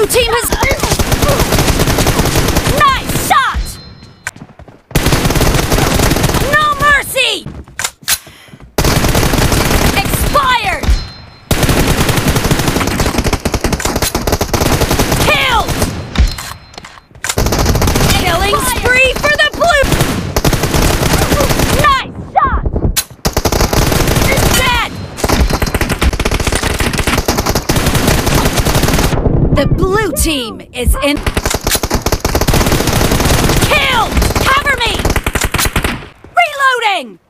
team has... Nice shot! No mercy! Expired! Killed! Killing spree for the blue... Nice shot! Dead! The blue team is in... Killed! Cover me! Reloading!